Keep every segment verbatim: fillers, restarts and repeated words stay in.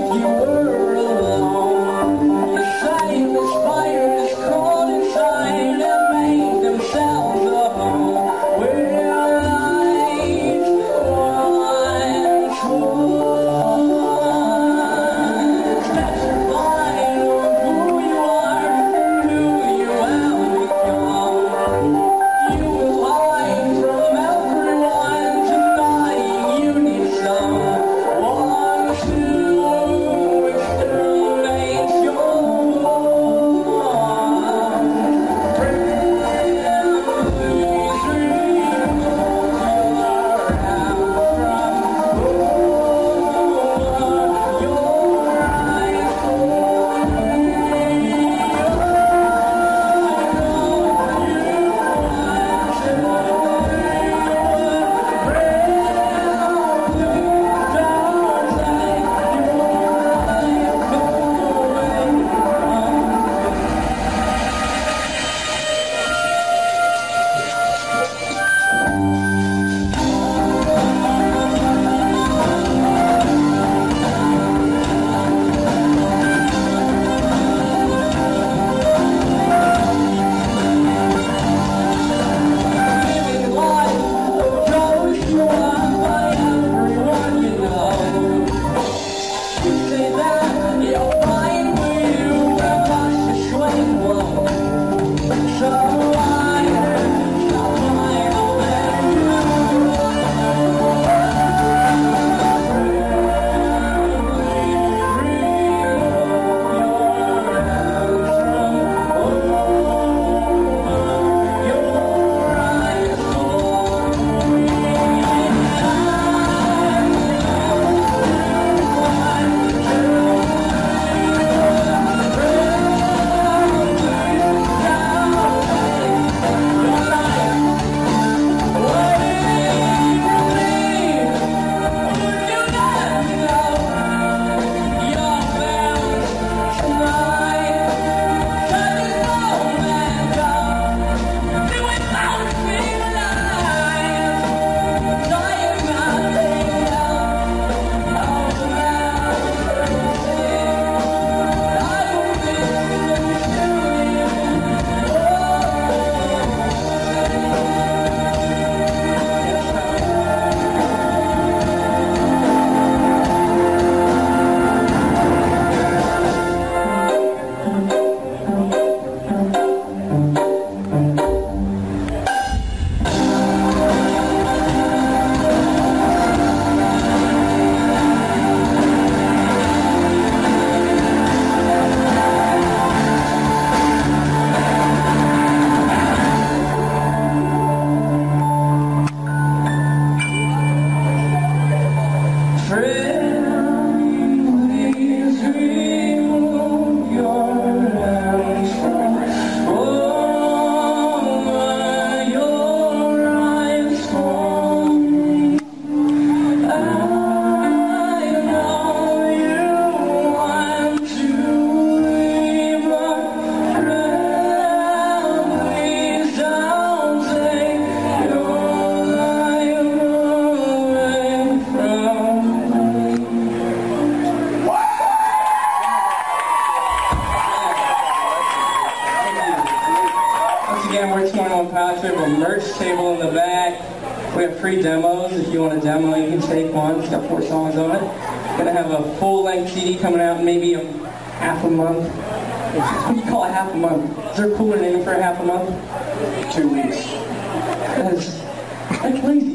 We have a merch table in the back. We have free demos. If you want a demo, you can take one. It's got four songs on it. Gonna have a full-length C D coming out in maybe a half a month. What do you call a half a month? Is there a cooler name for a half a month? Two weeks. That's, that's lazy.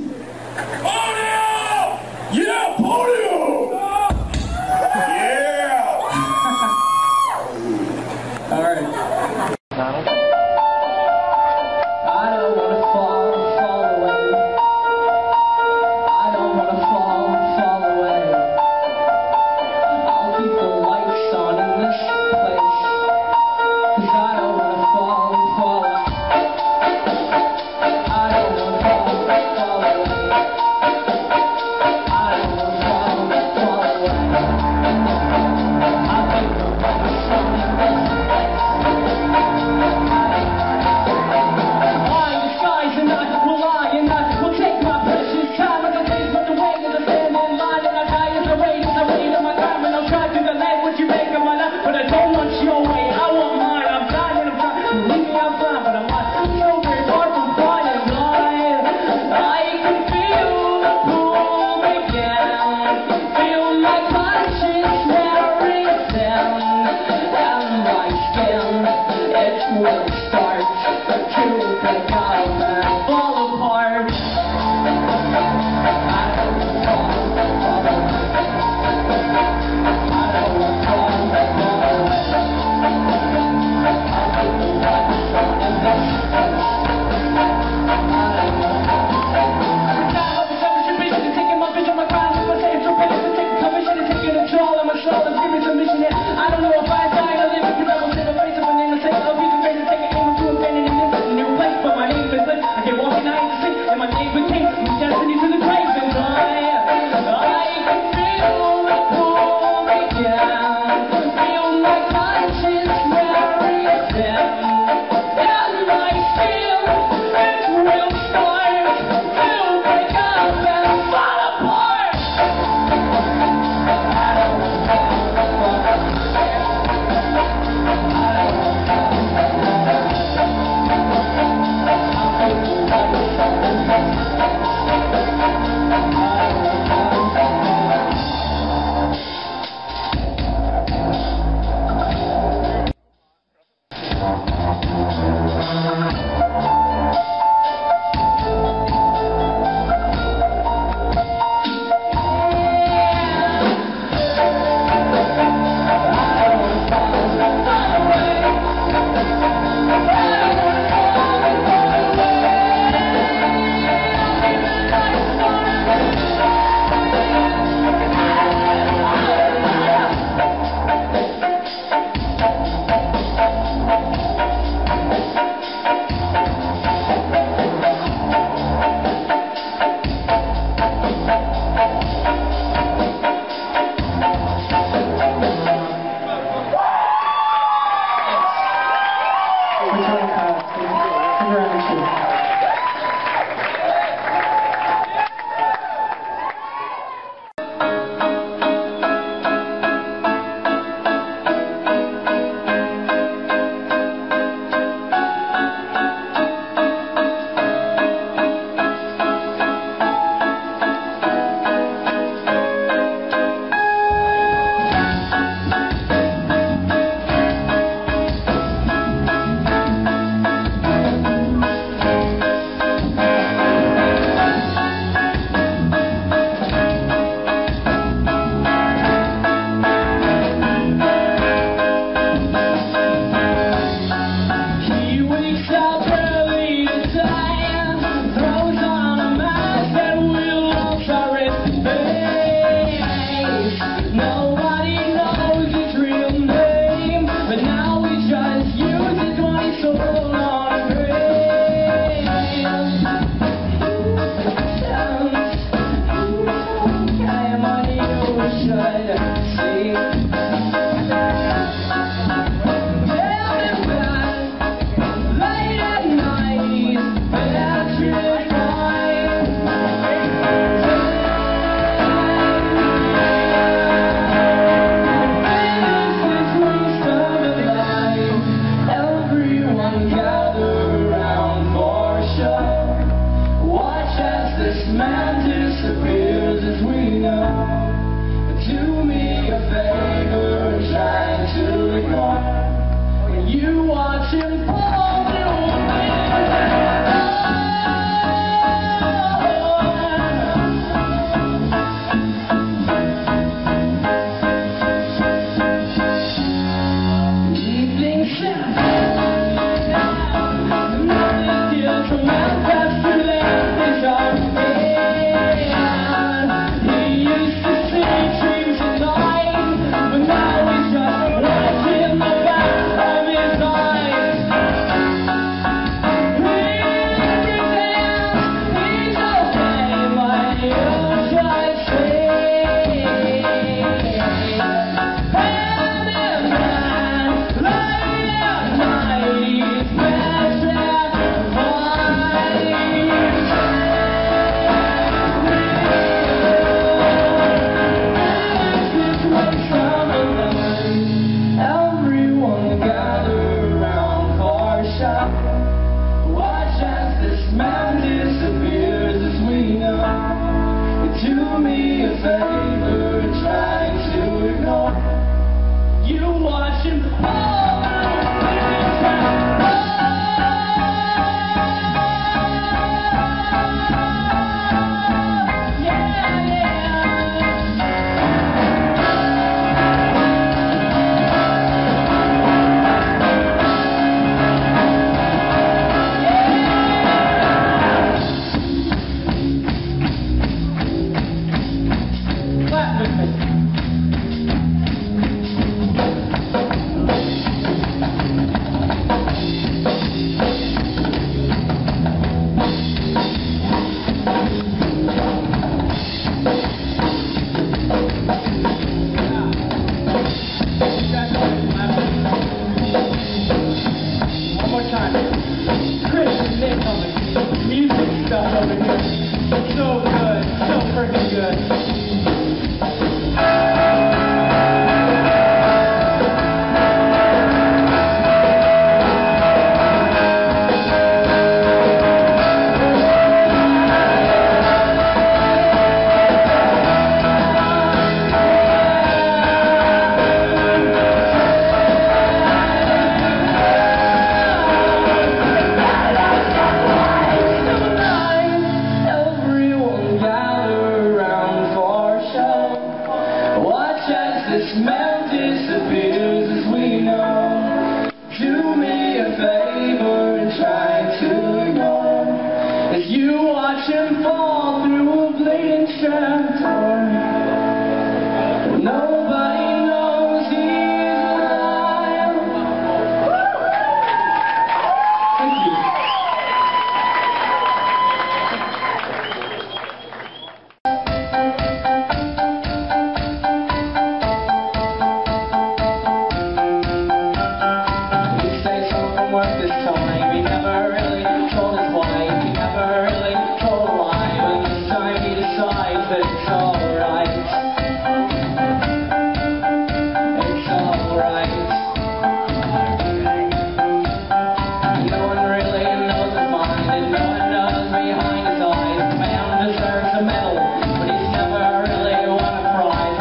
Polio! Yeah, polio! Yeah! All right. Donald? I don't want to fall, fall away. I don't want to fall, fall away. I'll keep the lights on in this place, 'cause I don't want to fall, fall away. I don't want to fall, fall away. I don't want to fall, I don't know if I die or live, because I will sit a face of a name and say, I'll be the face and take an aim to abandon in this new place. But my name is lit, I keep walking, I ain't to sleep, and my name became my destiny to the grave. And I, I can feel the pull me down, feel my conscience wearing it down. And I feel it will start to break up and fall apart. I don't man disappears as we know. Do me a favor. smell disappears as we know. Do me a favor and try to ignore as you watch him fall through a bleeding trapdoor. Nobody knows he's alive. Thank you. He stays home from work this time. He never really told his wife. He never really told a lie. But this time he decides that it's alright. It's alright. No one really knows his mind, and no one knows behind his eyes. The man deserves a medal, but he's never really won a prize.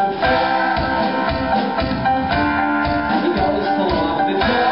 He goes to lock the door.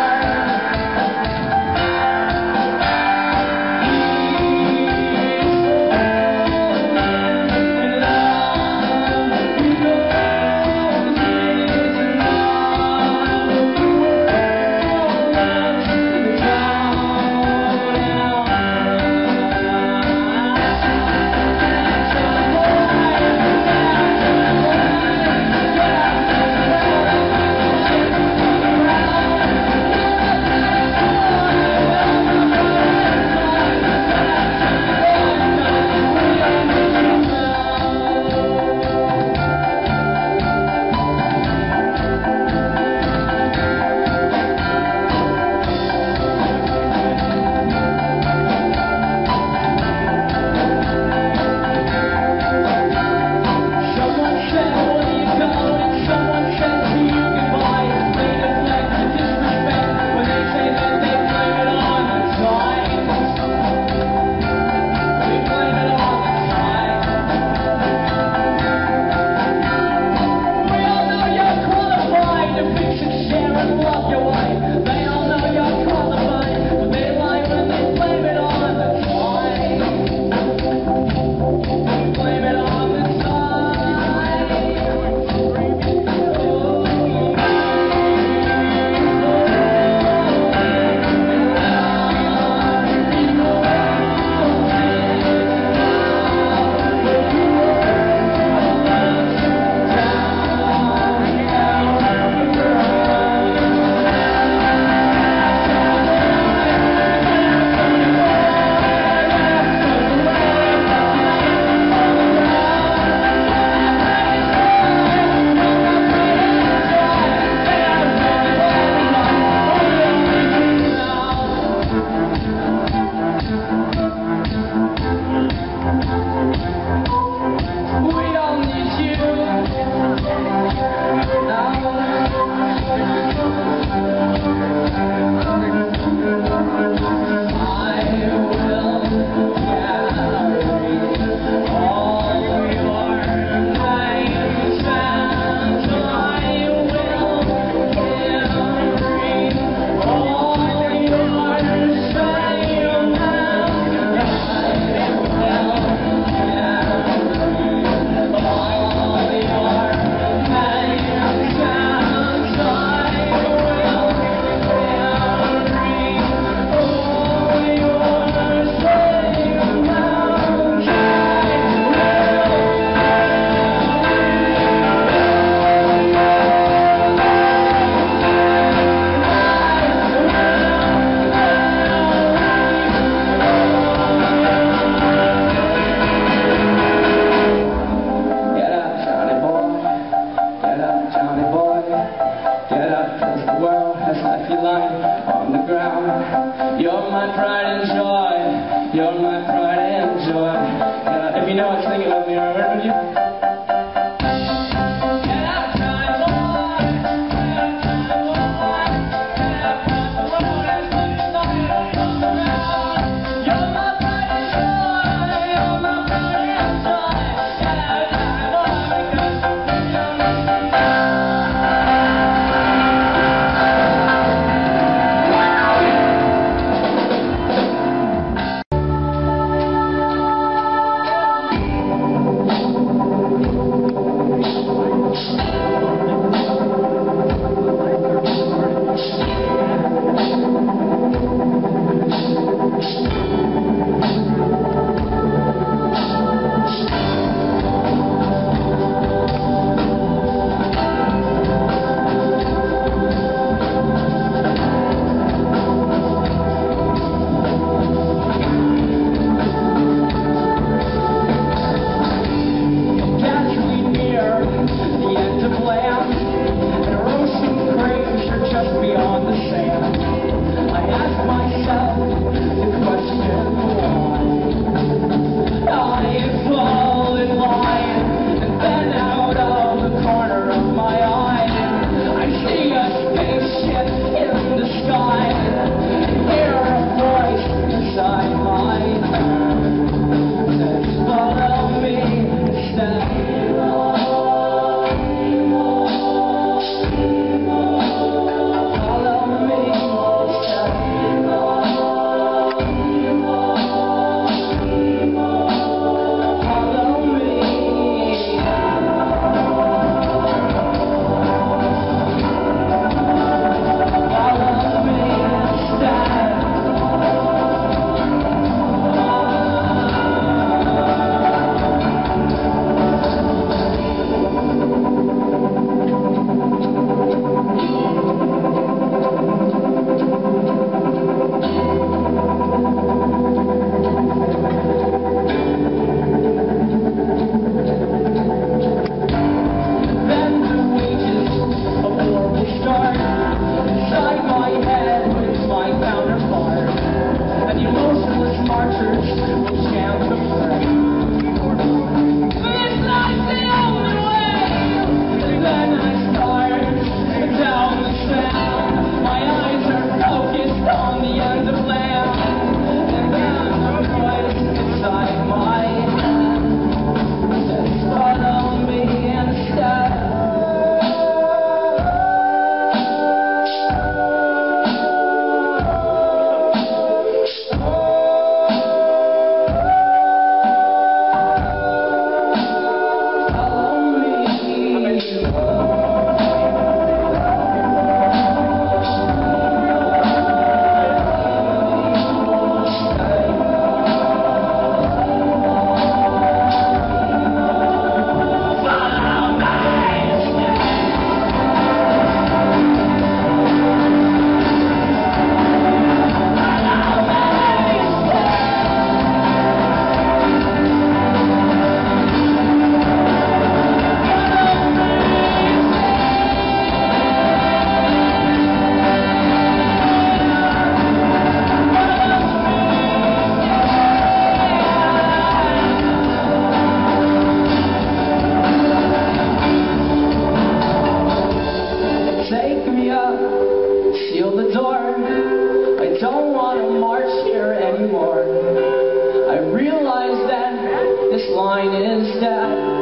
You're my pride and joy. You're my pride and joy. Uh, if you know what's thinking of me, remember you? seal the door. I don't want to march here anymore. I realize that this line is dead.